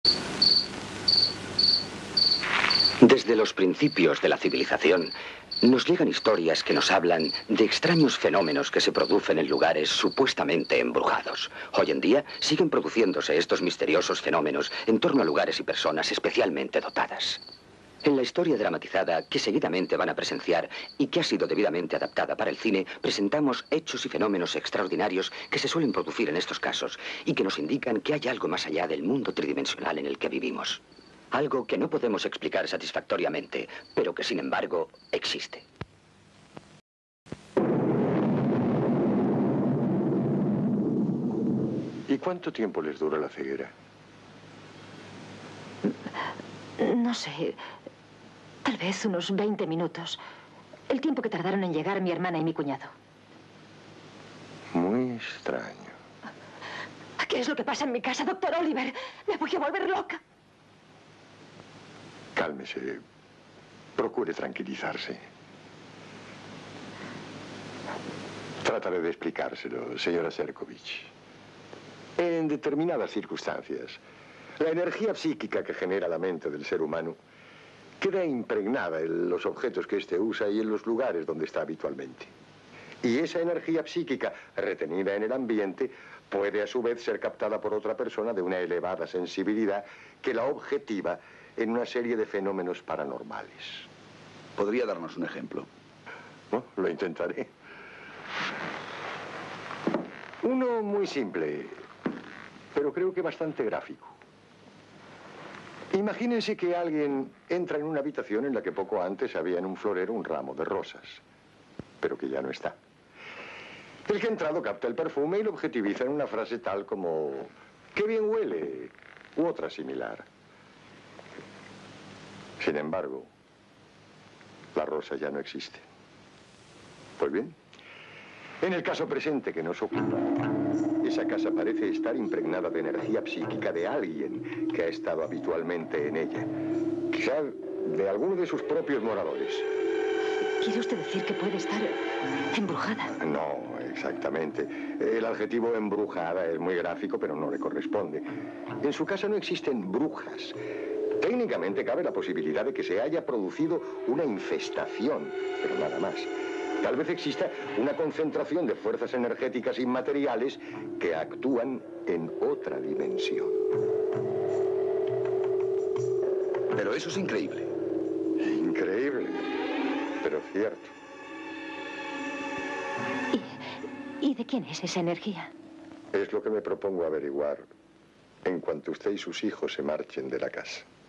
Desde los principios de la civilización, nos llegan historias que nos hablan de extraños fenómenos que se producen en lugares supuestamente embrujados. Hoy en día siguen produciéndose estos misteriosos fenómenos en torno a lugares y personas especialmente dotadas. En la historia dramatizada que seguidamente van a presenciar y que ha sido debidamente adaptada para el cine, presentamos hechos y fenómenos extraordinarios que se suelen producir en estos casos y que nos indican que hay algo más allá del mundo tridimensional en el que vivimos. Algo que no podemos explicar satisfactoriamente, pero que sin embargo existe. ¿Y cuánto tiempo les dura la ceguera? No sé, tal vez unos 20 minutos. El tiempo que tardaron en llegar mi hermana y mi cuñado. Muy extraño. ¿Qué es lo que pasa en mi casa, doctor Oliver? Me voy a volver loca. Cálmese. Procure tranquilizarse. Trataré de explicárselo, señora Serkovich. En determinadas circunstancias, la energía psíquica que genera la mente del ser humano queda impregnada en los objetos que éste usa y en los lugares donde está habitualmente. Y esa energía psíquica retenida en el ambiente puede a su vez ser captada por otra persona de una elevada sensibilidad que la objetiva en una serie de fenómenos paranormales. ¿Podría darnos un ejemplo? ¿No? Lo intentaré. Uno muy simple, pero creo que bastante gráfico. Imagínense que alguien entra en una habitación en la que poco antes había en un florero un ramo de rosas, pero que ya no está. El que ha entrado capta el perfume y lo objetiviza en una frase tal como «qué bien huele», u otra similar. Sin embargo, la rosa ya no existe. Pues bien, en el caso presente que nos ocupa, esa casa parece estar impregnada de energía psíquica de alguien que ha estado habitualmente en ella. Quizá de alguno de sus propios moradores. ¿Quiere usted decir que puede estar embrujada? No, exactamente. El adjetivo embrujada es muy gráfico, pero no le corresponde. En su casa no existen brujas. Técnicamente cabe la posibilidad de que se haya producido una infestación, pero nada más. Tal vez exista una concentración de fuerzas energéticas inmateriales que actúan en otra dimensión. Pero eso es increíble. Increíble, pero cierto. ¿Y de quién es esa energía? Es lo que me propongo averiguar en cuanto usted y sus hijos se marchen de la casa.